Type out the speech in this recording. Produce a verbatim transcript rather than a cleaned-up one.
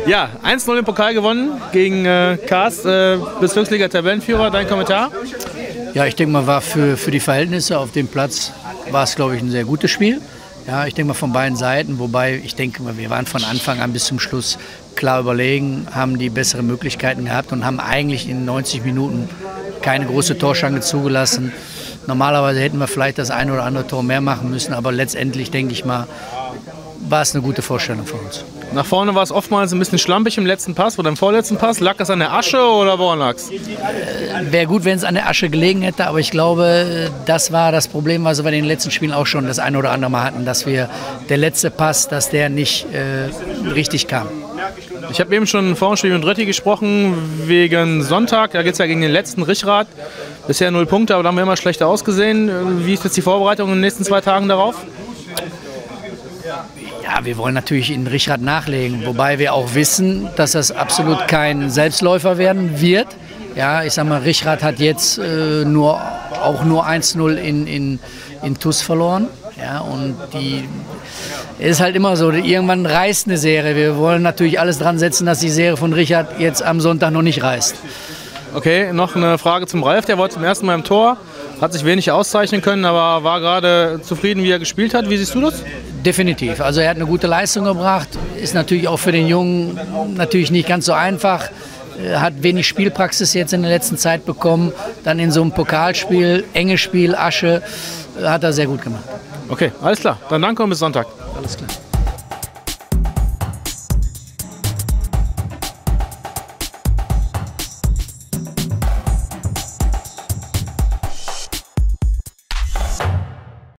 Ja, eins null im Pokal gewonnen gegen äh, Karst, äh, Bezirksliga-Tabellenführer. Dein Kommentar? Ja, ich denke mal, war für, für die Verhältnisse auf dem Platz war es, glaube ich, ein sehr gutes Spiel. Ja, ich denke mal von beiden Seiten, wobei ich denke mal, wir waren von Anfang an bis zum Schluss klar überlegen, haben die bessere Möglichkeiten gehabt und haben eigentlich in neunzig Minuten keine große Torschance zugelassen. Normalerweise hätten wir vielleicht das eine oder andere Tor mehr machen müssen, aber letztendlich, denke ich mal, war es eine gute Vorstellung für uns. Nach vorne war es oftmals ein bisschen schlampig im letzten Pass oder im vorletzten Pass. Lag das an der Asche oder woran lag's? Äh, Wäre gut, wenn es an der Asche gelegen hätte, aber ich glaube, das war das Problem, was wir in den letzten Spielen auch schon das eine oder andere Mal hatten, dass wir der letzte Pass, dass der nicht äh, richtig kam. Ich habe eben schon vor dem Spiel mit Rötti gesprochen, wegen Sonntag. Da geht es ja gegen den letzten Richrath. Bisher null Punkte, aber da haben wir immer schlechter ausgesehen. Wie ist jetzt die Vorbereitung in den nächsten zwei Tagen darauf? Ja, wir wollen natürlich in Richrath nachlegen, wobei wir auch wissen, dass das absolut kein Selbstläufer werden wird. Ja, ich sag mal, Richrath hat jetzt äh, nur, auch nur eins null in, in, in T U S verloren. Ja, und die ist halt immer so, irgendwann reißt eine Serie. Wir wollen natürlich alles dran setzen, dass die Serie von Richrath jetzt am Sonntag noch nicht reißt. Okay, noch eine Frage zum Ralf. Der war zum ersten Mal im Tor, hat sich wenig auszeichnen können, aber war gerade zufrieden, wie er gespielt hat. Wie siehst du das? Definitiv. Also er hat eine gute Leistung gebracht, ist natürlich auch für den Jungen natürlich nicht ganz so einfach. Er hat wenig Spielpraxis jetzt in der letzten Zeit bekommen. Dann in so einem Pokalspiel, enges Spiel, Asche, hat er sehr gut gemacht. Okay, alles klar. Dann danke und bis Sonntag. Alles klar.